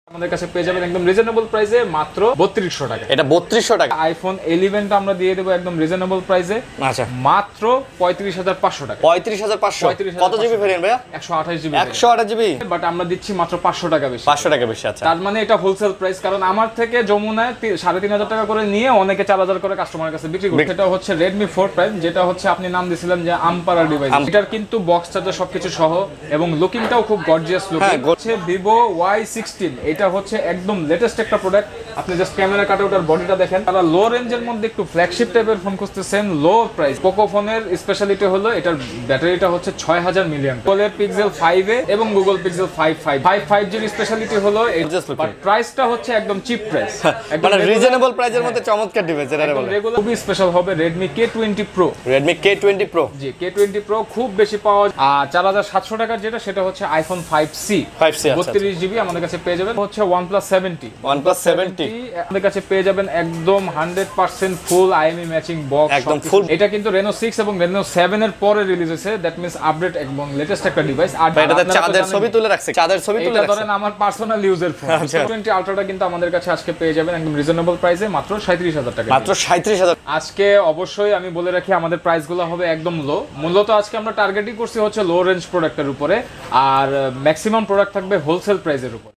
আমাদের কাছে পেয়ে যাবেন একদম রিজনেবল প্রাইসে মাত্র 3200 টাকা। এটা 3200 টাকা। আইফোন 11 টা আমরা দিয়ে দেব একদম রিজনেবল প্রাইসে। আচ্ছা, মাত্র 35500 টাকা। 35500 কত জিবি ভেরিয়েন্ট ভাইয়া? 128 জিবি। 128 জিবি, বাট আমরা দিচ্ছি মাত্র 500 টাকা বেশি। 500 টাকা বেশি। আচ্ছা, তার মানে এটা হোলসেল প্রাইস, কারণ আমার থেকে যমুনায় 3500 টাকা করে নিয়ে অনেকে 4000 করে কাস্টমারের কাছে বিক্রি করে। এটা হচ্ছে Redmi 4 Prime, যেটা হচ্ছে আপনি নাম দিয়েছিলেন যে আমপারা ডিভাইস। এটার কিন্তু বক্স চার্জার সবকিছু সহ এবং লুকিংটাও খুব গর্জিয়াস লুক। হচ্ছে Vivo Y16, এটা হচ্ছে একদম লেটেস্ট একটা প্রোডাক্ট। আপনি জাস্ট ক্যামেরা কাটে ওটার বডিটা দেখেন। তারা লো রেঞ্জের মধ্যে একটু ফ্ল্যাগশিপ টাইপের ফোন খুঁজতেছেন, লো প্রাইস। পোকো ফোনের স্পেশালিটি হলো এটার ব্যাটারিটা হচ্ছে 6000 মিলিঅ্যাম্প। Google Pixel 5a এবং Google Pixel 5.5 এর স্পেশালিটি হলো এই, বাট প্রাইসটা হচ্ছে একদম চিপ প্রাইস, একদম রিজনেবল প্রাইসের মধ্যে চমৎকার ডিভাইস এটা বলে। রেগুলার খুবই স্পেশাল হবে Redmi K20 Pro। Redmi K20 Pro, জি K20 Pro খুব বেশি পাওয়া যায়। 4700 টাকার যেটা, সেটা হচ্ছে iPhone 5C 32 জিবি আমাদের কাছে পেয়ে যাবেন। হচ্ছে OnePlus 70 আমাদের কাছে পেয়ে যাবেন একদম 100% ফুল IMEI ম্যাচিং বক্স, একদম ফুল। এটা কিন্তু Reno 6 এবং Reno 7 এর পরে রিলিজ হয়েছে, দ্যাট মিন্স আপডেট এবং লেটেস্ট একটা ডিভাইস। আর এটাতে চাঁদের ছবি তুলে রাখছে, চাঁদের ছবি তুলে রাখছে। এটা ধরেন আমার পার্সোনাল ইউজের ফোন। K20 Ultra কিন্তু আমাদের কাছে আজকে পেয়ে যাবেন একদম রিজনেবল প্রাইসে মাত্র 37000 টাকা। মাত্র 37000। আজকে অবশ্যই আমি বলে রাখি আমাদের প্রাইসগুলো হবে একদম লো। মূলত আজকে আমরা টার্গেটই করছি হচ্ছে লো রেঞ্জ প্রোডাক্টের উপরে, আর ম্যাক্সিমাম প্রোডাক্ট থাকবে হোলসেল প্রাইসের উপর।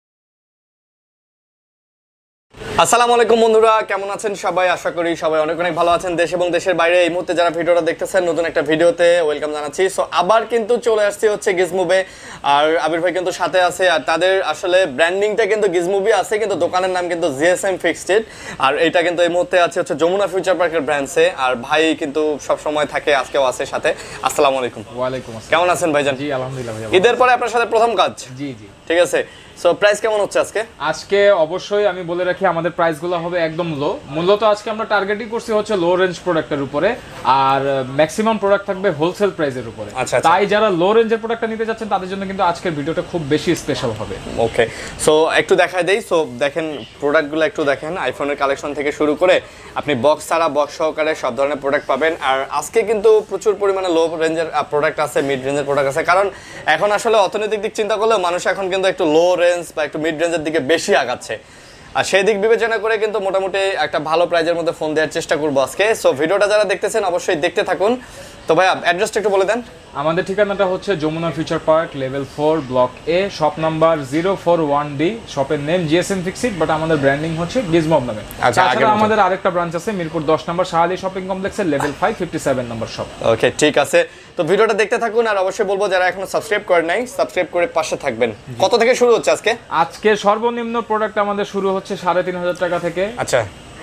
আসসালামু আলাইকুম বন্ধুরা, কেমন আছেন সবাই? আশা করি সবাই অনেক অনেক ভালো আছেন। দেশ এবং দেশের বাইরে এই মুহূর্তে যারা ভিডিওটা দেখতেছেন, নতুন একটা ভিডিওতে ওয়েলকাম জানাচ্ছি। সো আবার কিন্তু চলে আসছি হচ্ছে গিজমোবে, আর আবির ভাই কিন্তু সাথে আছে। আর তাদের আসলে ব্র্যান্ডিংটা কিন্তু গিজমোবই আছে, কিন্তু দোকানের নাম কিন্তু GSM FixIT। আর এটা কিন্তু এই মুহূর্তে আছে হচ্ছে যমুনা ফিউচার পার্কের ব্রাঞ্চে। আর ভাই কিন্তু সব সময় থাকে, আজকেও আছে সাথে। আসসালামু আলাইকুম। ওয়ালাইকুম আসসালাম। কেমন আছেন ভাইজান? জি আলহামদুলিল্লাহ ভাই। ঈদের পরে আপনার সাথে প্রথম কাজ। জি জি, ঠিক আছে। সো প্রাইস কেমন হচ্ছে আজকে? আজকে অবশ্যই আমি বলে রাখি আমাদের প্রাইসগুলো হবে একদম লো। মূলত আজকে আমরা টার্গেটই করছি হচ্ছে লো রেঞ্জ প্রোডাক্টের উপরে, আর ম্যাক্সিমাম প্রোডাক্ট থাকবে হোলসেল প্রাইসের উপরে। তাই যারা লো রেঞ্জের প্রোডাক্টটা নিতে যাচ্ছেন তাদের জন্য কিন্তু আজকের ভিডিওটা খুব বেশি স্পেশাল হবে। ওকে, সো একটু দেখাই দেই। সো দেখেন প্রোডাক্টগুলো একটু দেখেন, আইফোনের কালেকশন থেকে শুরু করে আপনি বক্স ছাড়া বক্স সহকারে সব ধরনের প্রোডাক্ট পাবেন। আর আজকে কিন্তু প্রচুর পরিমাণে লো রেঞ্জের প্রোডাক্ট আছে, মিড রেঞ্জের প্রোডাক্ট আছে, কারণ এখন আসলে অর্থনৈতিক দিক চিন্তা করলেও মানুষ এখন কিন্তু একটু লো রেঞ্জ বা একটু মিড রেঞ্জের দিকে বেশি আগাচ্ছে। আর সেই দিক বিবেচনা করে কিন্তু মোটামুটি একটা ভালো প্রাইজের মধ্যে ফোন দেওয়ার চেষ্টা করবো আজকে। সো ভিডিওটা যারা দেখতেছেন অবশ্যই দেখতে থাকুন। তো ভাই অ্যাড্রেসটা একটু বলে দেন। আমাদের ঠিকানাটা হচ্ছে Jamuna future park level 4 block A, shop number 041D। শপের নেম GSM FixIT, বাট আমাদের ব্র্যান্ডিং হচ্ছে Gismob নামে। তাছাড়া আমাদের আরেকটা ব্রাঞ্চ আছে মিরপুর 10 নম্বর শাহালি শপিং কমপ্লেক্সের লেভেল 5 57 নম্বর শপ। ওকে, ঠিক আছে। তো ভিডিওটা দেখতে থাকুন, আর অবশ্যই বলবো যারা এখনো সাবস্ক্রাইব করেন নাই, সাবস্ক্রাইব করে পাশে থাকবেন। কত থেকে শুরু হচ্ছে আজকে? আজকে সর্বনিম্ন প্রোডাক্ট আমাদের শুরু হচ্ছে 3500 টাকা থেকে। আচ্ছা,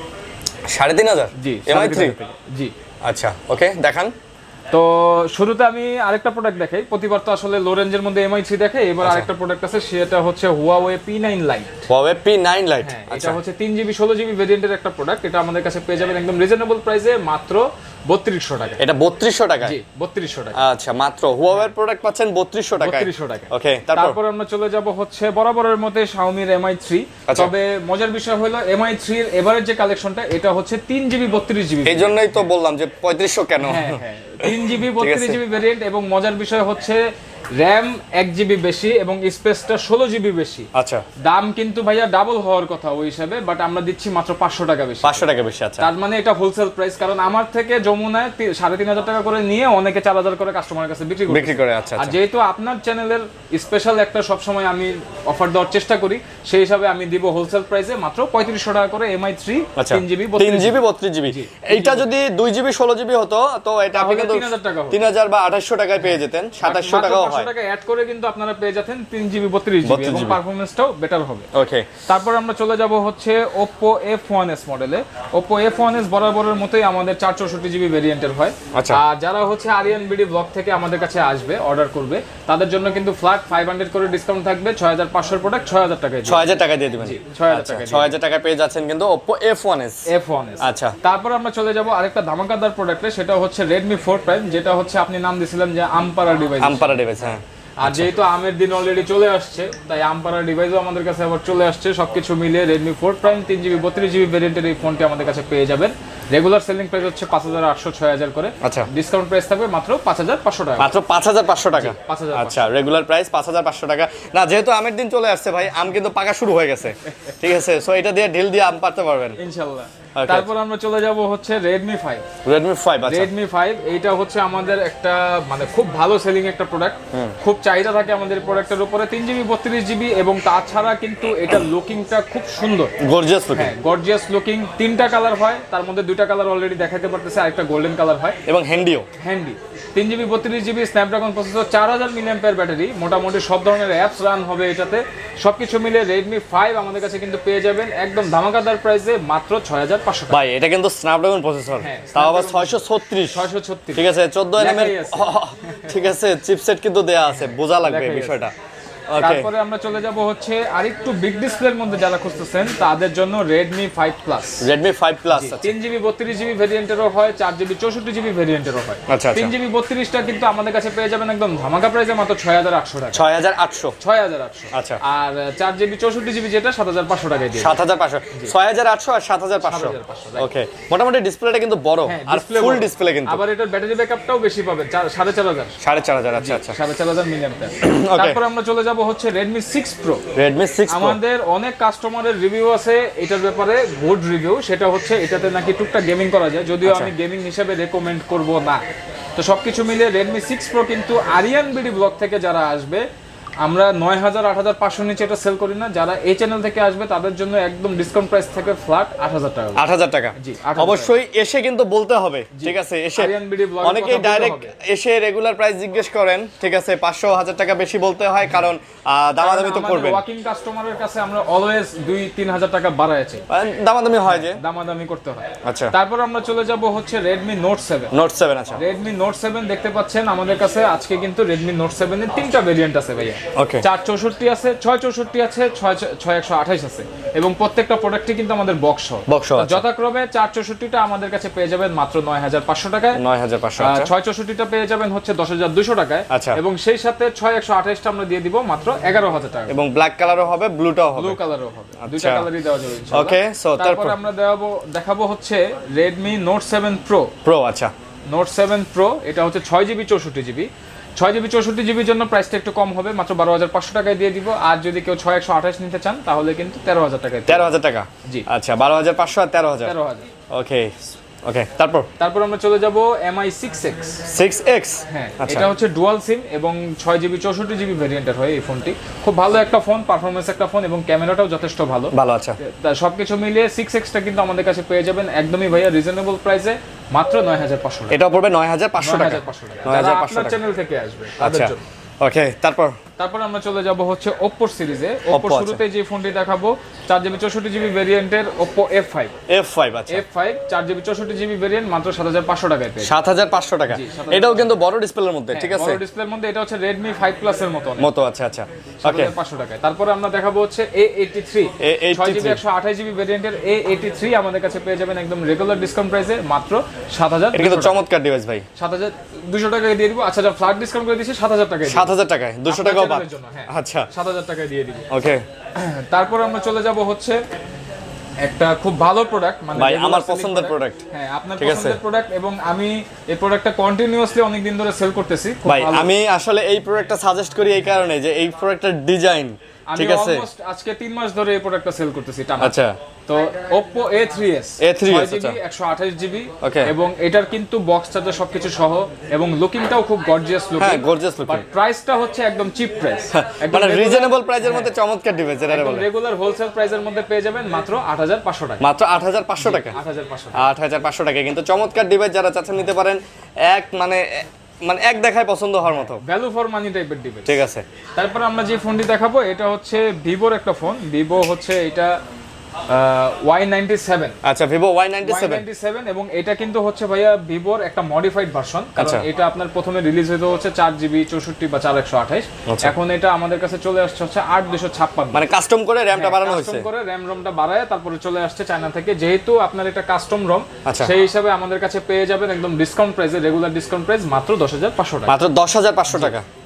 3500? জি, MI3? জি। আচ্ছা, ওকে, দেখান। তো শুরুতে আমি আরেকটা প্রোডাক্ট দেখাই। প্রতিবার তো আসলে লো রেঞ্জের মধ্যে MI3 দেখাই, এবার আরেকটা প্রোডাক্ট আছে, সেটা হচ্ছে Huawei P9 Lite। Huawei P9 Lite, এটা হচ্ছে 3GB 16GB ভেরিয়েন্টের একটা প্রোডাক্ট। এটা আমাদের কাছে পেয়ে যাবেন একদম রিজনেবল প্রাইসে মাত্র 3200 টাকা। এটা 3200 টাকা? জি 3200 টাকা। আচ্ছা, মাত্র Huawei এর প্রোডাক্ট পাচ্ছেন 3200 টাকা। 3200 টাকা। ওকে, তারপর আমরা চলে যাব হচ্ছে বরাবরের মধ্যে Xiaomi এর MI3। তবে মজার বিষয় হলো MI3 এর এবারের যে কালেকশনটা, এটা হচ্ছে 3GB 32GB। এইজন্যই তো বললাম যে 3500 কেন। হ্যাঁ হ্যাঁ, 3GB 32GB ভেরিয়েন্ট, এবং মজার বিষয় হচ্ছে RAM 1GB বেশি এবং স্পেসটা 16GB বেশি। আচ্ছা, দাম কিন্তু ভাইয়া ডাবল হওয়ার কথা ওই হিসাবে, বাট আমরা দিচ্ছি মাত্র 500 টাকা বেশি। 500 টাকা বেশি। আচ্ছা, তার মানে এটা হোলসেল প্রাইস, কারণ আমার থেকে যমুনায় 3500 টাকা করে নিয়ে অনেকে 4000 করে কাস্টমারের কাছে বিক্রি করে। আচ্ছা, আর যেহেতু আপনার চ্যানেলের স্পেশাল একটা সবসময় আমি অফার দেওয়ার চেষ্টা করি, সেই হিসাবে আমি দিব হোলসেল প্রাইসে মাত্র 3500 টাকা করে MI3 3GB 32GB। এইটা যদি 2GB 16GB হতো তো এটা আপনি কিন্তু 3000 বা 2800 টাকায় পেয়ে যেতেন। 2700 টাকাও হয়। 500 টাকা অ্যাড করে কিন্তু আপনারা পেয়ে যেতেন 3GB 32GB এবং পারফরম্যান্সটাও বেটার হবে। ওকে, তারপর আমরা চলে যাব হচ্ছে Oppo F1s মডেলে। Oppo F1s বরাবরের মতোই আমাদের 464GB ভেরিয়েন্টের হয়। আর যারা হচ্ছে আরিয়ান বিডি ব্লগ থেকে আমাদের কাছে আসবে, অর্ডার করবে, তাদের জন্য কিন্তু ফ্ল্যাট 500 করে ডিসকাউন্ট থাকবে। 6500 এর প্রোডাক্ট 6000 টাকায় 6000 টাকা দিয়ে দিবেন। 6000 টাকা পেয়ে যাচ্ছেন কিন্তু Oppo F1s। আচ্ছা, তারপর আমরা চলে যাব আরেকটা ধামাকাদার প্রোডাক্টে, সেটা হচ্ছে Redmi 4 Prime, যেটা হচ্ছে আপনি নাম দিয়েছিলেন যে আমপারা ডিভাইস। আমপারা ডিভাইস, হ্যাঁ। আর যেহেতু আমের দিন অলরেডি চলে আসছে, তাই আম পাড়ার ডিভাইসও আমাদের কাছে আবার চলে আসছে। সবকিছু মিলিয়ে Redmi 4 Prime 3GB 32GB ভেরিয়েন্টের এই ফোনটি আমাদের কাছে পেয়ে যাবেন। রেগুলার সেলিং প্রাইস হচ্ছে 5800 6000 করে। আচ্ছা, ডিসকাউন্ট প্রাইস থাকবে মাত্র 5500 টাকা। মাত্র 5500 টাকা। 5500। আচ্ছা, রেগুলার প্রাইস 5500 টাকা। না, যেহেতু আমের দিন চলে আসছে ভাই, আম কিন্তু পাকা শুরু হয়ে গেছে, ঠিক আছে? সো এটা দিয়ে ঢিল দিয়ে আম পাড়তে পারবেন ইনশাআল্লাহ। তারপর আমরা চলে যাব হচ্ছে Redmi 5। আচ্ছা, Redmi 5 এইটা হচ্ছে আমাদের একটা মানে খুব ভালো সেলিং একটা প্রোডাক্ট, খুব চাহিদা থাকে আমাদের প্রোডাক্টের উপরে। 3GB 32GB এবং তাছাড়া কিন্তু এটা লুকিংটা খুব সুন্দর, গর্জিয়াস লুকিং। হ্যাঁ, গর্জিয়াস লুকিং। 3টা কালার হয়, তার মধ্যে 2টা কালার অলরেডি দেখাতে পারতেছে, আরেকটা গোল্ডেন কালার হয় এবং handy 3GB 32GB Snapdragon processor, 4000 mAh battery. মোটামুটি সব ধরনের অ্যাপস রান হবে এটাতে। সবকিছু মিলে Redmi 5 আমাদের কাছে কিন্তু পেয়ে যাবেন একদম ধামাকাদার প্রাইসে মাত্র 6500 টাকা। ভাই এটা কিন্তু স্ন্যাপড্রাগন প্রসেসর, তাও আবার 636, ঠিক আছে? 14 nm এর, ঠিক আছে, চিপসেট কিন্তু দেয়া আছে, বোঝা লাগবে বিষয়টা। তারপরে আমরা চলে যাব হচ্ছে আরেকটু বিগ ডিসপ্লের মধ্যে যারা খুঁজতেছেন তাদের জন্য Redmi 5 Plus। 3GB 32GB ভেরিয়েন্টেরও হয়, 4GB 64GB ভেরিয়েন্টেরও হয়। আচ্ছা, 3GB 32টা কিন্তু আমাদের কাছে পেয়ে যাবেন একদম ধামাকা প্রাইসে মাত্র 6800 টাকা। 6800। আচ্ছা, আর 4GB 64GB যেটা 7500 টাকায় দিয়ে 7500, 6800 আর 7500। ওকে, মোটামুটি ডিসপ্লেটা কিন্তু বড় আর ফুল ডিসপ্লে কিন্তু। আবার এটার ব্যাটারি ব্যাকআপটাও বেশি পাবেন, 4500। আচ্ছা আচ্ছা, 4500 mAh। তারপর আমরা চলে যাব হচ্ছে Redmi 6 Pro। আমাদের অনেক কাস্টমারের রিভিউ আছে এটার ব্যাপারে, গুড রিভিউ। সেটা হচ্ছে এটাতে নাকি টুকটাক গেমিং করা যায়, যদিও আমি গেমিং হিসেবে রেকমেন্ড করব না। তো সবকিছু মিলে Redmi 6 Pro কিন্তু আরিয়ান বিডি ব্লগ থেকে যারা আসবে, আমরা 9000 8500 নিচে এটা সেল করি না। যারা এই চ্যানেল থেকে আসবে তাদের জন্য একদম ডিসকাউন্ট প্রাইস থেকে ফ্ল্যাট 8000 টাকা। 8000 টাকা। জি, অবশ্যই এসে কিন্তু বলতে হবে, ঠিক আছে? এসে অনেকেই ডাইরেক্ট এসে রেগুলার প্রাইস জিজ্ঞেস করেন, ঠিক আছে? 500 1000 টাকা বেশি বলতে হয়, কারণ দামাদামি তো করবেন। ওয়াকিং কাস্টমারের কাছে আমরা অলওয়েজ 2-3000 টাকা বাড়াইছি, দামাদামি হয়, যে দামাদামি করতে হয়। আচ্ছা, তারপর আমরা চলে যাব হচ্ছে Redmi Note 7। আচ্ছা, Redmi Note 7 দেখতে পাচ্ছেন আমাদের কাছে আজকে কিন্তু Redmi Note 7 এর 3টা ভেরিয়েন্ট আছে ভাইয়া। ওকে, 464 আছে, 664 আছে, 6128 আছে এবং প্রত্যেকটা প্রোডাক্টই কিন্তু আমাদের বক্স যথাক্রমে 464টা আমাদের কাছে পেয়ে যাবেন মাত্র 9500 টাকায়, 9500। 664টা পেয়ে যাবেন হচ্ছে 10200 টাকায়, এবং সেই সাথে 6128টা আমরা দিয়ে দিব মাত্র 11000 টাকা। এবং ব্ল্যাক কালারও হবে, ব্লু কালারও হবে, দুইটা কালারই দেওয়া যাবে ইনশাআল্লাহ। ওকে, সো তারপর আমরা দেখাবো হচ্ছে Redmi Note 7 Pro। আচ্ছা, Note 7 Pro এটা হচ্ছে 6GB 64GB। 6GB 64GB জন্য প্রাইসটা একটু কম হবে, মাত্র 12500 টাকায় দিয়ে দিব। আর যদি কেউ 6128 নিতে চান তাহলে কিন্তু 13000 টাকায়। 13000 টাকা, জি। আচ্ছা, 12500 আর 13000। ওকে, তারপর আমরা চলে যাব MI 6X। হ্যাঁ, এটা হচ্ছে ডুয়াল সিম এবং 6GB 64GB ভেরিয়েন্টের হয় এই ফোনটি। খুব ভালো একটা ফোন, পারফরম্যান্স একটা ফোন এবং ক্যামেরাটাও যথেষ্ট ভালো। আচ্ছা, সবকিছু মিলিয়ে 6X টা কিন্তু আমাদের কাছে পেয়ে যাবেন একদমই ভাইয়া রিজনেবল প্রাইসে মাত্র 9500 টাকা। এটা পড়বে 9500 টাকা। 9500 টাকা চ্যানেল থেকে আসবে তাদের জন্য। ওকে, তারপর আমরা চলে যাব হচ্ছে Oppo সিরিজে। Oppo শুরুতে যে ফোনটি দেখাবো 4GB 64GB ভেরিয়েন্টের Oppo F5। আচ্ছা, F5 4GB 64GB ভেরিয়েন্ট মাত্র 7500 টাকায় পেয়ে। 7500 টাকা। এটাও কিন্তু বড় ডিসপ্লের মধ্যে, ঠিক আছে? বড় ডিসপ্লের মধ্যে, এটা হচ্ছে Redmi 5 Plus এর মতো। আচ্ছা, 7500 টাকায়। তারপর আমরা দেখাবো হচ্ছে A83 6GB 128GB ভেরিয়েন্টের A83 আমাদের কাছে পেয়ে যাবেন একদম রেগুলার ডিসকাউন্ট প্রাইসে মাত্র 7000। এটা কিন্তু চমৎকার ডিভাইস ভাই। 7200 টাকায় দিয়ে দিব। আচ্ছা, ফ্ল্যাট ডিসকাউন্ট করে দিয়েছি 7000 টাকায়। 7000 টাকায় 200 টাকা বাদ। আচ্ছা, 7000 টাকায় দিয়ে দিব। ওকে, তারপর আমরা চলে যাব হচ্ছে একটা খুব ভালো প্রোডাক্ট, মানে ভাই আমার পছন্দের প্রোডাক্ট। হ্যাঁ, আপনার পছন্দের প্রোডাক্ট এবং আমি এই প্রোডাক্টটা কন্টিনিউয়াসলি অনেক দিন ধরে সেল করতেছি। ভাই আমি আসলে এই প্রোডাক্টটা সাজেস্ট করি এই কারণে যে এই প্রোডাক্টের ডিজাইন, ঠিক আছে? অলমোস্ট আজকে 3 মাস ধরে এই প্রোডাক্টটা সেল করতেছি টানা। আচ্ছা, তো Oppo A3s 6GB 128GB এবং এটার কিন্তু বক্স চার্জার সবকিছু সহ এবং লুকিংটাও খুব গর্জিয়াস লুকিং। হ্যাঁ, গর্জিয়াস লুকিং। বাট প্রাইসটা হচ্ছে একদম চিপ প্রাইস, মানে রিজনেবল প্রাইসের মধ্যে চমৎকার ডিভাইস। এটা বলে রেগুলার হোলসেল প্রাইসের মধ্যে পেয়ে যাবেন মাত্র 8500 টাকা। মাত্র 8500 টাকা। 8500 টাকা কিন্তু চমৎকার ডিভাইস, যারা চাচ্ছেন নিতে পারেন। মানে এক দেখায় পছন্দ হওয়ার মতো, ভ্যালু ফর মানি টাইপের ডিভাইস, ঠিক আছে? তারপর আমরা যে ফোনটি দেখাবো এটা হচ্ছে ভিভোর একটা ফোন। ভিভো হচ্ছে এটা Y97। আচ্ছা, ভিভো Y97 এবং এটা কিন্তু হচ্ছে ভাইয়া ভিভোর একটা মডিফাইড ভার্সন, কারণ এটা আপনার প্রথমে রিলিজ হতে হচ্ছে 4GB 64 বা 4128। এখন এটা আমাদের কাছে চলে আসছে হচ্ছে 8256, মানে কাস্টম করে র‍্যামটা বাড়ানো হয়েছে। কাস্টম করে র‍্যামটা বাড়ায় তারপরে চলে আসছে চায়না থেকে। যেহেতু আপনার এটা কাস্টম রম, সেই হিসাবে আমাদের কাছে পেয়ে যাবেন একদম ডিসকাউন্ট প্রাইসে, রেগুলার ডিসকাউন্ট প্রাইস মাত্র 10500 টাকা। মাত্র 10500 টাকা।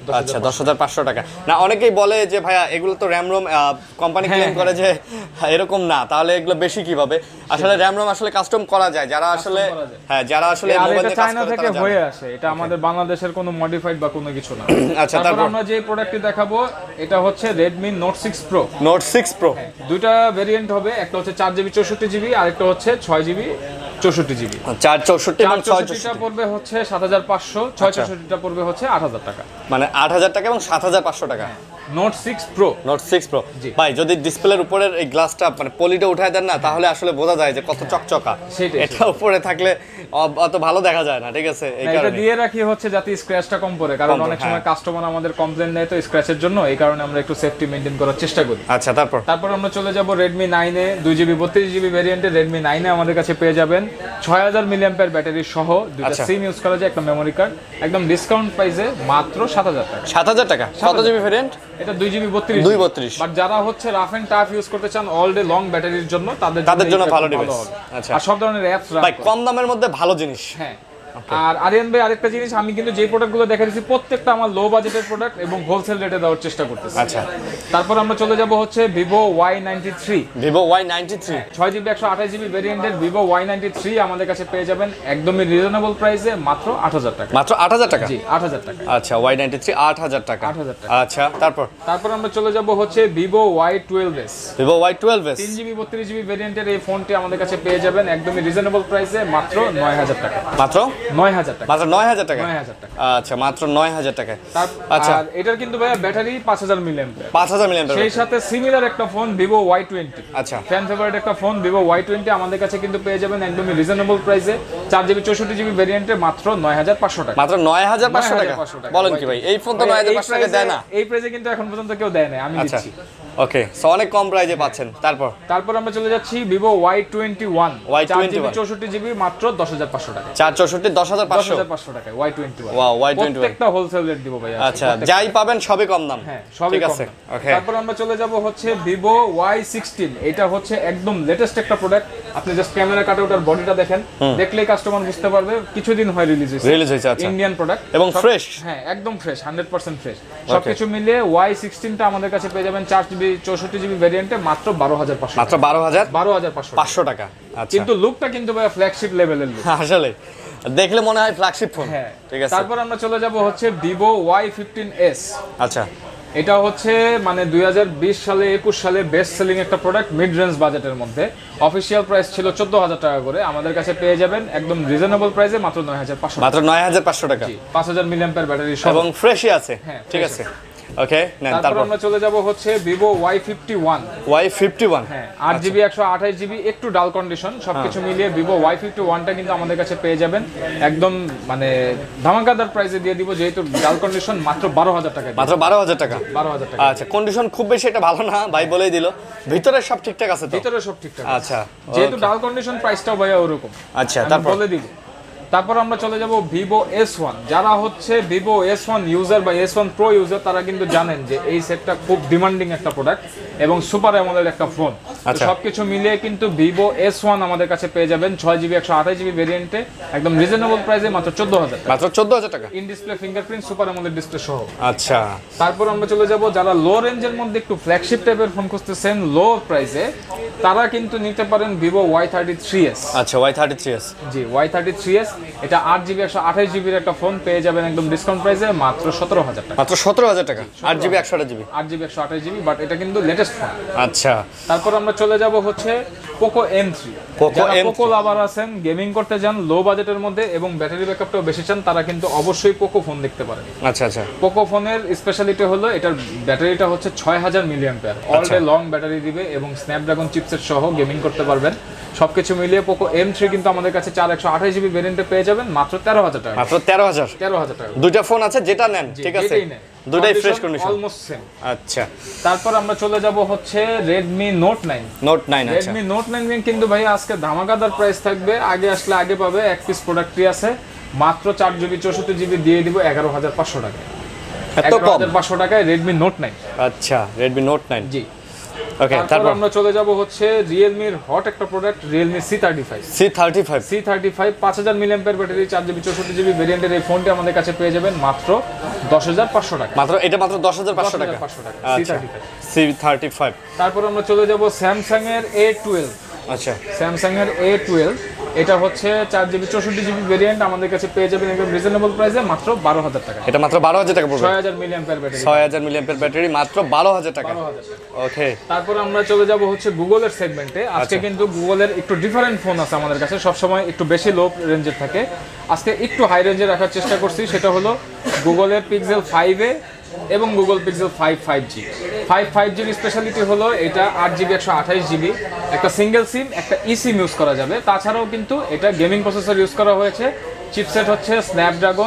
আচ্ছা 10,500 টাকা। না অনেকেই বলে যে ভাইয়া এগুলো তো র্যাম রোম কোম্পানি ক্লেম করে যে এরকম না, তাহলে এগুলো বেশি কিভাবে? আসলে র্যাম রোম আসলে কাস্টম করা যায়, যারা আসলে যারা আসলে মোবাইল দিয়ে কাজ চায়না থেকে হয়ে আসে, এটা আমাদের বাংলাদেশের কোনো মডিফাইড বা কোনো কিছু না। আচ্ছা, তারপর আমরা যে প্রোডাক্টটি দেখাবো এটা হচ্ছে Redmi Note 6 Pro। Note 6 Pro দুইটা ভেরিয়েন্ট হবে, একটা হচ্ছে 4GB 64GB আর একটা হচ্ছে 6GB 64GB। 464 এবং 664টা পড়বে হচ্ছে 7500, 664টা পড়বে হচ্ছে 8000 টাকা। মানে 8000 টাকা এবং 7500 টাকা। Note 6 Pro। Note 6 Pro ভাই যদি ডিসপ্লের উপরের এই গ্লাসটা মানে পলিটা উঠায় দেন না, তাহলে আসলে বোঝা যায় যে কত চকচকা। এটা উপরে থাকলে অত ভালো দেখা যায় না, ঠিক আছে? এই কারণে এটা দিয়ে রাখি হচ্ছে যাতে স্ক্র্যাচটা কম পড়ে, কারণ অনেক সময় কাস্টমার আমাদের কমপ্লেইন দেয় তো স্ক্র্যাচের জন্য, এই কারণে আমরা একটু সেফটি মেইনটেইন করার চেষ্টা করি। আচ্ছা, তারপর আমরা চলে যাব Redmi 9 এ 2GB 32GB ভেরিয়েন্টে। Redmi 9 এ আমাদের কাছে পেয়ে যাবেন 6000 mAh ব্যাটারি সহ দুটো সিম ইউজ করা যায়, একটা মেমরি কার্ড, একদম ডিসকাউন্ট প্রাইসে মাত্র 7000 টাকা। 7000 টাকা। কত জিবি ভেরিয়েন্ট? এটা 2GB 32GB। বাট যারা হচ্ছে রাফ এন্ড টাফ ইউজ করতে চান অল ডে লং ব্যাটারির জন্য, তাদের জন্য ভালো ডিভাইস। আচ্ছা, আর সব ধরনের অ্যাপস রান ভাই কম দামের মধ্যে ভালো জিনিস। হ্যাঁ। আর আরিয়ান ভাই আরেকটা জিনিস, আমি কিন্তু যে প্রোডাক্টগুলো দেখাচ্ছি প্রত্যেকটা আমার লো বাজেটের প্রোডাক্ট এবং হোলসেল রেটে দেওয়ার চেষ্টা করতেছি। আচ্ছা, তারপর আমরা চলে যাব হচ্ছে Vivo Y93। Vivo Y93 6GB 128GB ভেরিয়েন্টের Vivo Y93 আমাদের কাছে পেয়ে যাবেন একদমই রিজনেবল প্রাইসে মাত্র 8000 টাকা। মাত্র 8000 টাকা? জি 8000 টাকা। আচ্ছা, Y93 8000 টাকা। 8000 টাকা। আচ্ছা, তারপর আমরা চলে যাব হচ্ছে Vivo Y12s। Vivo Y12s 3GB 32GB ভেরিয়েন্টের এই ফোনটি আমাদের কাছে পেয়ে যাবেন একদমই রিজনেবল প্রাইসে মাত্র 9000 টাকা। মাত্র 9000 টাকা। 9000 টাকা। 9000 টাকা। আচ্ছা, মাত্র 9000 টাকা। আচ্ছা, আর এটার কিন্তু ভাই ব্যাটারি 5000 mAh। 5000 mAh। সেই সাথে সিমিলার একটা ফোন Vivo Y20। আচ্ছা, ফ্যান ফেভারিট একটা ফোন Vivo Y20 আমাদের কাছে কিন্তু পেয়ে যাবেন একদমই রিজনেবল প্রাইসে 4GB 64GB ভেরিয়েন্টে মাত্র 9500 টাকা। মাত্র 9500 টাকা। বলেন কি ভাই, এই ফোন তো 9500 টাকা দেয় না? এই প্রাইসে কিন্তু এখন পর্যন্ত কেউ দেয় না, আমি দিচ্ছি। ওকে, সো অনেক কম প্রাইসে পাচ্ছেন। তারপর আমরা চলে যাচ্ছি Vivo Y21। 4GB 64GB মাত্র 10500 টাকা। 464 10500 টাকা Y21। ওয়াও, Y21 প্রত্যেকটা হোলসেল রেট দিব ভাই। আচ্ছা, যাই পাবেন সবই কম দাম। হ্যাঁ, সবই কম দাম। ওকে, তারপর আমরা চলে যাব হচ্ছে Vivo Y16। এটা হচ্ছে একদম লেটেস্ট একটা প্রোডাক্ট। আপনি জাস্ট ক্যামেরা কাটে ওটার বডিটা দেখেন, দেখলেই কাস্টমার বুঝতে পারবে কিছুদিন হয় রিলিজ হয়েছে। আচ্ছা, ইন্ডিয়ান প্রোডাক্ট এবং ফ্রেশ। হ্যাঁ, একদম ফ্রেশ, 100% ফ্রেশ। সবকিছু মিলিয়ে Y16 টা আমাদের কাছে পেয়ে যাবেন 4GB 64GB ভেরিয়েন্টে মাত্র 12500। মাত্র 12500 টাকা। আচ্ছা, কিন্তু লুকটা কিন্তু ভাই ফ্ল্যাগশিপ লেভেলের লুক। আসলে দেখলে মনে হয় ফ্ল্যাগশিপ ফোন। হ্যাঁ, ঠিক আছে। তারপর আমরা চলে যাব হচ্ছে Vivo Y15s। আচ্ছা, এটা হচ্ছে মানে 2020 সালে 21 সালে বেস্ট সেলিং একটা প্রোডাক্ট মিড রেঞ্জ বাজেটের মধ্যে। অফিশিয়াল প্রাইস ছিল 14000 টাকা করে, আমাদের কাছে পেয়ে যাবেন একদম রিজনেবল প্রাইসে মাত্র 9500। মাত্র 9500 টাকা। 5000 mAh ব্যাটারি সহ এবং ফ্রেশই আছে। ঠিক আছে, ওকে। তারপর আমরা চলে যাব হচ্ছে Vivo Y51। হ্যাঁ, 8GB 128GB একটু ডাল কন্ডিশন, সবকিছু মিলিয়ে Vivo Y51 টা কিন্তু আমাদের কাছে পেয়ে যাবেন একদম মানে ধামাকাদার প্রাইসে দিয়ে দিব, যেহেতু ডাল কন্ডিশন মাত্র 12000 টাকা। মাত্র 12000 টাকা। 12000 টাকা। আচ্ছা, কন্ডিশন খুব বেশি এটা ভালো না ভাই, বলেই দিল। ভিতরে সব ঠিকঠাক আছে তো? ভিতরে সব ঠিকঠাক। আচ্ছা, যেহেতু ডাল কন্ডিশন প্রাইসটাও ভাইয়া ওরকম। আচ্ছা, তারপর বলে দিব। তারপর আমরা চলে যাব Vivo S1। যারা হচ্ছে Vivo S1 ইউজার বা S1 Pro ইউজার, তারা কিন্তু জানেন যে এই সেটটা খুব ডিমান্ডিং একটা প্রোডাক্ট এবং সুপার অ্যামোলেড একটা ফোন। সবকিছু মিলিয়ে কিন্তু Vivo S1 আমাদের কাছে পেয়ে যাবেন 6GB 128GB ভেরিয়েন্টে একদম রিজনেবল প্রাইসে মাত্র 14000 টাকা। মাত্র 14000 টাকা। In display fingerprint super AMOLED display সহ। আচ্ছা, তারপর আমরা চলে যাব যারা লো রেঞ্জের মধ্যে একটু ফ্ল্যাগশিপ টাইপের ফোন খুঁজতেছেন লো প্রাইসে, তারা কিন্তু নিতে পারেন Vivo Y33s। আচ্ছা, Y33s। জি, Y33s এটা 8GB 128GB এর একটা ফোন, পেয়ে যাবেন একদম ডিসকাউন্ট প্রাইসে মাত্র 17000 টাকা। মাত্র 17000 টাকা। 8GB 128GB। 8GB 128GB, but এটা কিন্তু লেটেস্ট ফোন। আচ্ছা, তারপর আমরা চলে যাব হচ্ছে Poco M3। Poco লাভার আছেন, গেমিং করতে যান লো বাজেটের মধ্যে এবং ব্যাটারি ব্যাকআপটাও বেশি চান, তারা কিন্তু অবশ্যই Poco ফোন দেখতে পারেন। আচ্ছা, Poco ফোনের স্পেশালিটি হলো এটার ব্যাটারিটা হচ্ছে 6000 mAh, all day long battery দিবে এবং স্ন্যাপড্রাগন চিপসেট সহ গেমিং করতে পারবেন। সবকিছু মিলিয়ে Poco M3 কিন্তু আমাদের কাছে 4128GB ভেরিয়েন্টে পেয়ে যাবেন মাত্র 13000 টাকা। মাত্র 13000 টাকা। দুইটা ফোন আছে, যেটা নেন ঠিক আছে, দুটাই ফ্রেশ কন্ডিশন, অলমোস্ট সেম। আচ্ছা, তারপর আমরা চলে যাব হচ্ছে Redmi Note 9। আচ্ছা, Redmi Note 9 কিন্তু ভাই আজকে ধামাকাদার প্রাইস থাকবে, আগে আসলে আগে পাবে, এক পিস প্রোডাক্টই আছে, মাত্র 4GB 64GB দিয়ে দিব 11500 টাকা। এত কম? 11500 টাকায় Redmi Note 9। আচ্ছা, Redmi Note 9। জি। ওকে, তারপর আমরা চলে যাব হচ্ছে Realme এর হট একটা product Realme C35 5000 mAh battery 4GB 64GB ভেরিয়েন্টের এই ফোনটি আমাদের কাছে পেয়ে যাবেন মাত্র 10500 টাকা। মাত্র এটা মাত্র 10500 টাকা। C35। তারপর আমরা চলে যাব Samsung এর A12। আচ্ছা, Samsung এর A12 এটা হচ্ছে 4GB 64GB ভেরিয়েন্ট আমাদের কাছে পেয়ে যাবেন একদম রিজনেবল প্রাইসে মাত্র 12000 টাকা। এটা মাত্র 12000 টাকা পড়বে। 6000 mAh ব্যাটারি, 6000 mAh ব্যাটারি মাত্র 12000 টাকা। ওকে, তারপর আমরা চলে যাব হচ্ছে গুগলের সেগমেন্টে। আজকে কিন্তু গুগলের একটু ডিফারেন্ট ফোন আছে আমাদের কাছে, সব সময় একটু বেশি লো রেঞ্জের থাকে, আজকে একটু হাই রেঞ্জে রাখার চেষ্টা করছি। সেটা হলো গুগলের Pixel 5a এবং গুগল পিক্সেল 5 5G। 5G এর স্পেশালিটি হলো এটা 8GB 128GB একটা সিঙ্গেল সিম একটা eSIM ইউজ করা যাবে। তাছাড়াও কিন্তু এটা গেমিং প্রসেসর ইউজ করা হয়েছে, চিপসেট হচ্ছে স্ন্যাপড্রাগন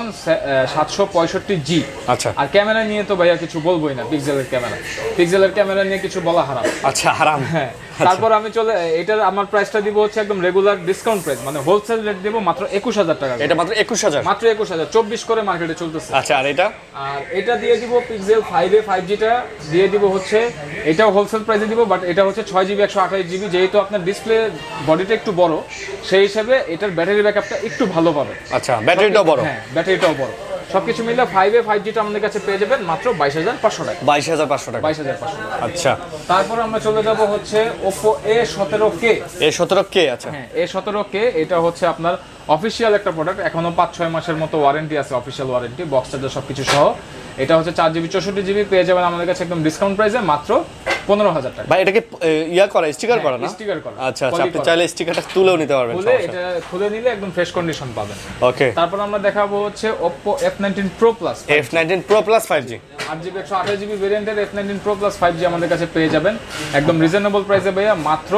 765G। আচ্ছা, আর ক্যামেরা নিয়ে তো ভাইয়া কিছু বলবোই না, পিক্সেলের ক্যামেরা নিয়ে কিছু বলা হারাম। আচ্ছা, হারাম। হ্যাঁ, তারপর আমি এটার আমার প্রাইসটা দিব হচ্ছে একদম রেগুলার ডিসকাউন্ট প্রাইস, মানে হোলসেল রেট দিব মাত্র 21000 টাকা। এটা মাত্র 21000, মাত্র 21000, 24 করে মার্কেটে চলতেছে। আচ্ছা, আর এটা দিয়ে দিব পিক্সেল 5a 5G টা দিয়ে দিব হচ্ছে, এটাও হোলসেল প্রাইসে দিব, বাট এটা হচ্ছে 6GB 128GB। যেহেতু আপনার ডিসপ্লে বডিটা একটু বড়, সেই হিসাবে এটার ব্যাটারি ব্যাকআপটা একটু ভালো পাবে। আচ্ছা, ব্যাটারিটাও বড়। হ্যাঁ, ব্যাটারিটাও বড়। সবকিছু মিলে 5a 5G টা আমাদের কাছে পেয়ে যাবেন মাত্র 22500 টাকা। 22500 টাকা। 22500 টাকা। আচ্ছা, তারপর আমরা চলে যাব হচ্ছে Oppo A17K। A17K, আচ্ছা। হ্যাঁ, A17K এটা হচ্ছে আপনার অফিশিয়াল একটা প্রোডাক্ট, এখনো 5-6 মাসের মতো ওয়ারেন্টি আছে, অফিশিয়াল ওয়ারেন্টি, বক্স চার্জার সবকিছু সহ। এটা হচ্ছে 4GB 64GB পেয়ে যাবেন আমাদের কাছে একদম ডিসকাউন্ট প্রাইসে মাত্র 15000 টাকা। ভাই এটাকে স্টিকার করা না? স্টিকার করা। আচ্ছা, আপনি চাইলে স্টিকারটা তুলেও নিতে পারবেন, এটা খুলে নিলে একদম ফ্রেশ কন্ডিশন পাবেন। ওকে, তারপর আমরা দেখাবো হচ্ছে Oppo F19 Pro Plus। F19 Pro Plus 5G 8GB 128GB ভেরিয়েন্টের F19 Pro Plus 5G আমাদের কাছে পেয়ে যাবেন একদম রিজনেবল প্রাইসে ভাইয়া মাত্র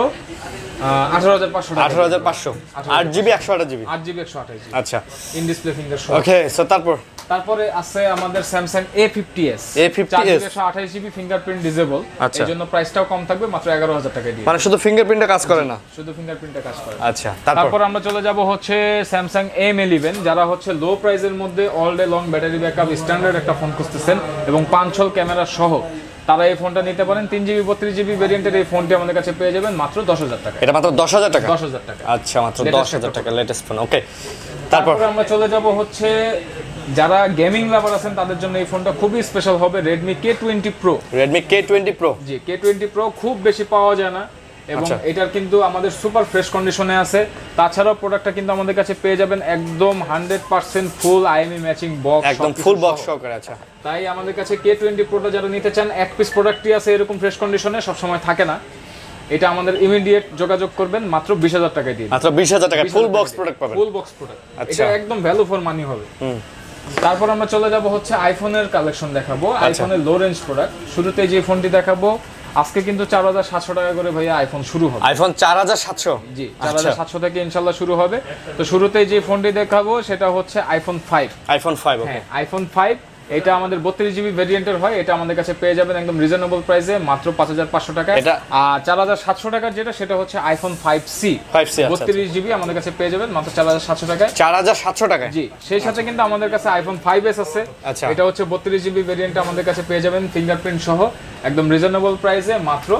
18500 টাকা। 18500, 8GB 128GB। 8GB 128GB। আচ্ছা, in display finger show. Okay, so তারপরে আছে আমাদের Samsung A50s। 4GB 128GB fingerprint disable, আচ্ছা, এর জন্য প্রাইসটাও কম থাকবে মাত্র 11000 টাকা দিয়ে। মানে শুধু ফিঙ্গারপ্রিন্টটা কাজ করে না? শুধু ফিঙ্গারপ্রিন্টটা কাজ করে। আচ্ছা, তারপর আমরা চলে যাব হচ্ছে Samsung M11, যারা হচ্ছে লো প্রাইসের মধ্যে all day long battery backup standard একটা ফোন খুঁজতেছেন এবং 5 হোল ক্যামেরা সহ, তারা এই ফোনটা নিতে পারেন। 3GB 32GB ভেরিয়েন্টের এই ফোনটি আমাদের কাছে পেয়ে যাবেন মাত্র 10000 টাকা। এটা মাত্র 10000 টাকা? 10000 টাকা। আচ্ছা, মাত্র 10000 টাকা লেটেস্ট ফোন। ওকে, তারপর আমরা চলে যাব হচ্ছে যারা গেমিং লাভার আছেন তাদের জন্য এই ফোনটা খুবই স্পেশাল হবে, Redmi K20 Pro। Redmi K20 Pro, জি, K20 Pro খুব বেশি পাওয়া যায় না এবং এটার কিন্তু আমাদের সুপার ফ্রেশ কন্ডিশনে আছে। তাছাড়াও প্রোডাক্টটা কিন্তু আমাদের কাছে পেয়ে যাবেন একদম 100% ফুল IMEI ম্যাচিং বক্স, একদম ফুল বক্স সহকারে। আচ্ছা, তাই আমাদের কাছে K20 Proটা যারা নিতে চান, এক পিস প্রোডাক্টই আছে এরকম ফ্রেশ কন্ডিশনে, সব সময় থাকে না। এটা আমাদের ইমিডিয়েট যোগাযোগ করবেন, মাত্র 20000 টাকায় দিয়ে মাত্র 20000 টাকা ফুল বক্স প্রোডাক্ট পাবেন। ফুল বক্স প্রোডাক্ট, এটা একদম ভ্যালু ফর মানি হবে। তারপর আমরা চলে যাব হচ্ছে আইফোনের কালেকশন দেখাবো, আইফোনের লো রেঞ্জ প্রোডাক্ট। শুরুতে যে ফোনটি দেখাবো আজকে কিন্তু 4700 টাকা করে ভাইয়া আইফোন শুরু হবে। আইফোন 4700? জি, 4700 থেকে ইনশাআল্লাহ শুরু হবে। তো শুরুতেই যে ফোনটি দেখাবো সেটা হচ্ছে আইফোন 5। আইফোন 5, ওকে। হ্যাঁ, আইফোন 5 এটা আমাদের 32GB ভেরিয়েন্টের হয়, এটা আমাদের কাছে পেয়ে যাবেন একদম রিজনেবল প্রাইসে মাত্র 5500 টাকা। আর 4700 টাকার যেটা সেটা হচ্ছে আইফোন 5C 32GB আমাদের কাছে পেয়ে যাবেন মাত্র 4700 টাকায়। 4700 টাকায়? জি, সেই সাথে কিন্তু আমাদের কাছে আইফোন 5s আছে, এটা হচ্ছে 32GB ভেরিয়েন্ট আমাদের কাছে পেয়ে যাবেন ফিঙ্গারপ্রিন্ট সহ একদম রিজনেবল প্রাইসে মাত্র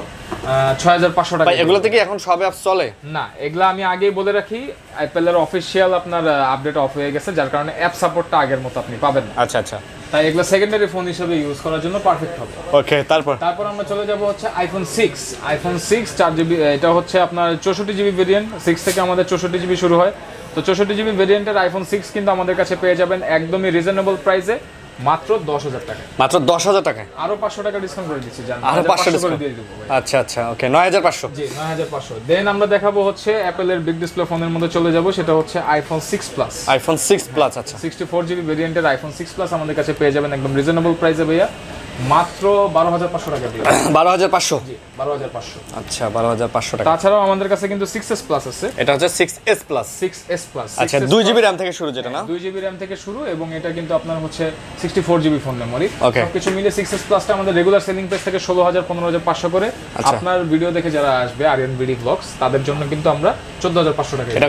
6500 টাকা। এগুলোতে কি এখন সব অ্যাপ চলে? না, এগুলা আমি আগেই বলে রাখি, অ্যাপলের অফিশিয়াল আপনার আপডেট অফ হয়ে গেছে, যার কারণে অ্যাপ সাপোর্টটা আগের মতো আপনি পাবেন না। আচ্ছা আচ্ছা, তাই এগুলা সেকেন্ডারি ফোন হিসেবে ইউজ করার জন্য পারফেক্ট হবে। ওকে, তারপর আমরা চলে যাব হচ্ছে আইফোন 6। আইফোন 6 4GB, এটা হচ্ছে আপনার 64GB ভেরিয়েন্ট, 6 থেকে আমাদের 64GB শুরু হয়। তো 64GB ভেরিয়েন্টের আইফোন 6 কিন্তু আমাদের কাছে পেয়ে যাবেন একদমই রিজনেবল প্রাইসে মাত্র 10000 টাকা। মাত্র 10000 টাকা? আরো 500 টাকা ডিসকাউন্ট করে দিচ্ছি, জান, আরো 500 করে দিয়ে দেব। আচ্ছা আচ্ছা, ওকে, 9500। জি, 9500। দেন আমরা দেখাবো হচ্ছে অ্যাপলের বিগ ডিসপ্লে ফোনের মধ্যে চলে যাব, সেটা হচ্ছে আইফোন 6 প্লাস। আইফোন 6 প্লাস, আচ্ছা, 64GB ভেরিয়েন্টের আইফোন 6 প্লাস আমাদের কাছে পেয়ে যাবেন একদম রিজনেবল প্রাইসে ভাইয়া মাত্র 12500 টাকা দিয়ে। 12500? জি, 12500। আচ্ছা, 12500 টাকা। তাছাড়াও আমাদের কাছে কিন্তু 6s প্লাস আছে, এটা হচ্ছে 6s প্লাস। 6s প্লাস, আচ্ছা, 2GB RAM থেকে শুরু, যেটা না? 2GB RAM থেকে শুরু, এবং এটা কিন্তু আপনার হচ্ছে 64GB ফোন মেমরি। সবকিছু মিলে 6s প্লাসটা আমাদের রেগুলার সেলিং প্রাইস থেকে 16000 15500 করে। আপনার ভিডিও দেখে যারা আসবে আরিয়ান বিডি ব্লগস, তাদের জন্য কিন্তু আমরা 14500 টাকা। এটা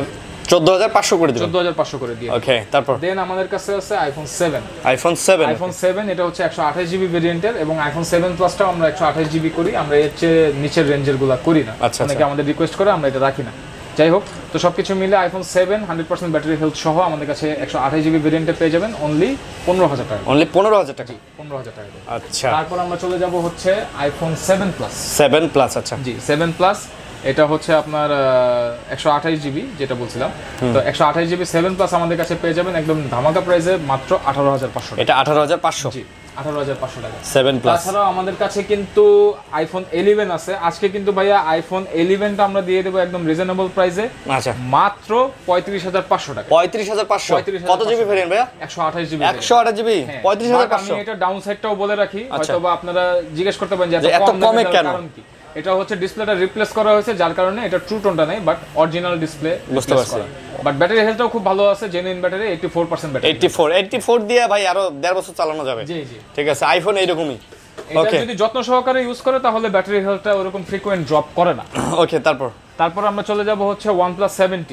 14500 করে দিবেন 14500 করে দিয়ে ওকে তারপর দেন আমাদের কাছে আছে আইফোন 7 আইফোন 7 এটা হচ্ছে 128 জিবি ভেরিয়েন্টের এবং আইফোন 7 প্লাসটাও আমরা 128 জিবি করি আমরা এর চেয়ে নিচের রেঞ্জের গুলো করি না অনেকে আমাদের রিকোয়েস্ট করে আমরা এটা রাখি না যাই হোক তো সবকিছু মিলে আইফোন 7 100% ব্যাটারি হেলথ সহ আমাদের কাছে 128 জিবি ভেরিয়েন্টে পেয়ে যাবেন অনলি 15000 টাকা 15000 টাকা 15000 টাকা আচ্ছা তারপর আমরা চলে যাব হচ্ছে আইফোন 7 প্লাস আচ্ছা জি 7 প্লাস এটা হচ্ছে আপনার 128 জিবি যেটা বলছিলাম তো 128 জিবি 7 প্লাস আমাদের কাছে পেয়ে যাবেন একদম ধামাকা প্রাইসে মাত্র 18500 এটা 18500 জি 18500 টাকা 7 প্লাস তাছাড়াও আমাদের কাছে কিন্তু আইফোন 11 আছে আজকে কিন্তু ভাইয়া আইফোন 11 টা আমরা দিয়ে দেব একদম রিজনেবল প্রাইসে আচ্ছা মাত্র 35500 টাকা 35500 কত জিবি ভেরিয়েন্ট ভাইয়া 128 জিবি 128 জিবি 35500 আমি এটা ডাউন সাইডটাও বলে রাখি হয়তোবা আপনারা জিজ্ঞেস করতে পারেন যে এত কমে কেন কারণ কি এটা হচ্ছে ডিসপ্লেটা রিপ্লেস করা হয়েছে যার কারণে এটা ট্রু টোনটা নেই বাট অরিজিনাল ডিসপ্লে বুঝতে পারছি বাট ব্যাটারি হেলথটাও খুব ভালো আছে জেনুইন ব্যাটারি 84% ব্যাটারি 84 দিয়ে ভাই আরো 1.5 বছর চালানো যাবে জি জি ঠিক আছে আইফোন এইরকমই এটা যদি যত্ন সহকারে ইউজ করে তাহলে ব্যাটারি হেলথটা ওরকম ফ্রিকোয়েন্ট ড্রপ করে না ওকে তারপর আমরা চলে যাব হচ্ছে OnePlus 70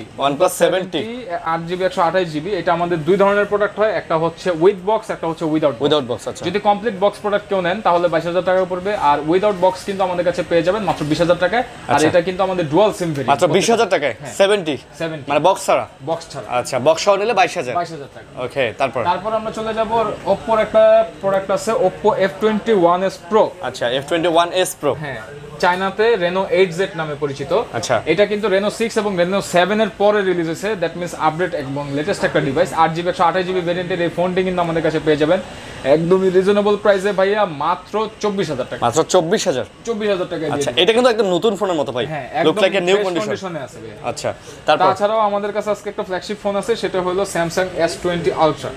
8GB 128GB এটা আমাদের দুই ধরনের প্রোডাক্ট হয় একটা হচ্ছে উইথ বক্স একটা হচ্ছে উইদাউট বক্স আচ্ছা যদি কমপ্লিট বক্স প্রোডাক্ট কেউ নেন তাহলে 22000 টাকা পড়বে আর উইদাউট বক্স কিন্তু আমাদের কাছে পেয়ে যাবেন মাত্র 20000 টাকায় আর এটা কিন্তু আমাদের ডুয়াল সিম ভেরিয়েন্ট মাত্র 20000 টাকায় 70 মানে বক্স ছাড়া আচ্ছা বক্স সহ নিলে 22000 টাকা ওকে তারপর আমরা চলে যাব Oppo এর একটা প্রোডাক্ট আছে Oppo F21s Pro আচ্ছা F21s Pro হ্যাঁ চায়নাতে Reno 8Z নামে পরিচিত আচ্ছা এটা কিন্তু Reno 6 এবং Reno 7 এর পরে রিলিজ হয়েছে দ্যাট মিন্স আপডেট এবং লেটেস্ট একটা ডিভাইস 8GB 128GB ভেরিয়েন্টের এই ফোনটি কিন্তু আমাদের কাছে পেয়ে যাবেন একদমই রিজনেবল প্রাইসে ভাইয়া মাত্র 24000 টাকা মাত্র 24000 টাকা আচ্ছা এটা কিন্তু একদম নতুন ফোনের মতো ভাই লুক লাইক এ নিউ কন্ডিশনে আছে ভাই আচ্ছা তাছাড়াও আমাদের কাছে আজকে একটা ফ্ল্যাগশিপ ফোন আছে সেটা হলো Samsung S20 Ultra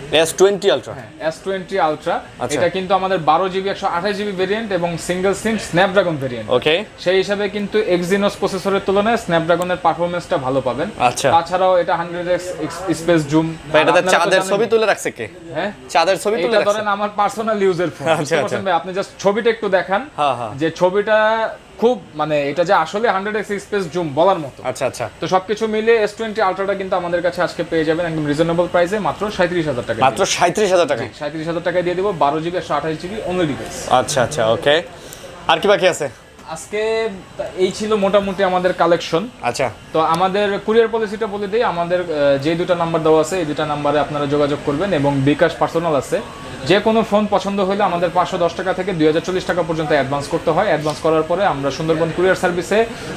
হ্যাঁ S20 Ultra এটা কিন্তু আমাদের 12GB 128GB ভেরিয়েন্ট এবং single SIM Snapdragon variant okay সেই হিসাবে কিন্তু Exynos প্রসেসরের তুলনায় স্ন্যাপড্রাগনের পারফরম্যান্সটা ভালো পাবেন আচ্ছা তাছাড়াও এটা 100x স্পেস জুম এটাতে চাঁদের ছবি তুলে রাখছে কে হ্যাঁ চাঁদের ছবি তুলে রাখছে এটা ধরেন আমার পার্সোনাল ইউজার ফোন বুঝতে ভাই আপনি জাস্ট ছবিটা একটু দেখান যে ছবিটা খুব মানে এটা যে আসলে 100x স্পেস জুম বলার মতো আচ্ছা তো সবকিছু মিলে S20 Ultraটা কিন্তু আমাদের কাছে আজকে পেয়ে যাবেন একদম রিজনেবল প্রাইসে মাত্র 37000 টাকা মাত্র 37000 টাকা 37000 টাকা দিয়ে দেব 12GB 128GB অনলি ডিভাইস আচ্ছা ওকে আর কি বাকি আছে আজকে এই ছিল মোটামুটি আমাদের কালেকশন আচ্ছা তো আমাদের কুরিয়ার পলিসিটা বলে দেই আমাদের যে দুটো নাম্বার দেওয়া আছে এই দুটো নম্বরে আপনারা যোগাযোগ করবেন এবং বিকাশ পার্সোনাল আছে যে কোনো ফোন পছন্দ হলে আমাদের 510 টাকা থেকে 2040 টাকা পর্যন্ত অ্যাডভান্স করতে হয় অ্যাডভান্স করার পরে আমরা সুন্দরবন কুরিয়ার সার্ভিসে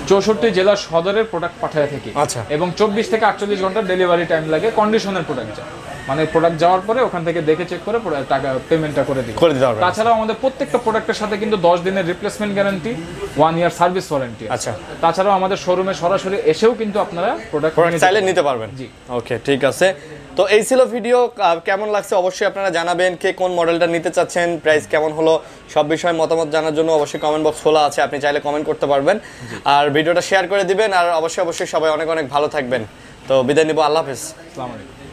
64 জেলা সদরের প্রোডাক্ট পাঠিয়ে থাকি আচ্ছা এবং 24 থেকে 48 ঘন্টা ডেলিভারি টাইম লাগে কন্ডিশনের প্রোডাক্ট মানে প্রোডাক্ট যাওয়ার পরে ওখান থেকে দেখে চেক করে টাকা পেমেন্টটা করে দিতে হবে তাছাড়াও আমাদের প্রত্যেকটা প্রোডাক্টের সাথে কিন্তু 10 দিনের replacement guarantee 1 year service warranty আচ্ছা তাছাড়াও আমাদের শোরুমে সরাসরি এসেও কিন্তু আপনারা প্রোডাক্ট চাইলে নিতে পারবেন জি ওকে ঠিক আছে তো এই ছিল ভিডিও কেমন লাগছে অবশ্যই আপনারা জানাবেন কে কোন মডেলটা নিতে চাচ্ছেন প্রাইস কেমন হলো সব বিষয়ে মতামত জানার জন্য অবশ্যই কমেন্ট বক্স খোলা আছে আপনি চাইলে কমেন্ট করতে পারবেন আর ভিডিওটা শেয়ার করে দিবেন আর অবশ্যই সবাই অনেক অনেক ভালো থাকবেন তো বিদায় নিব আল্লাহ হাফেজ আসসালামু আলাইকুম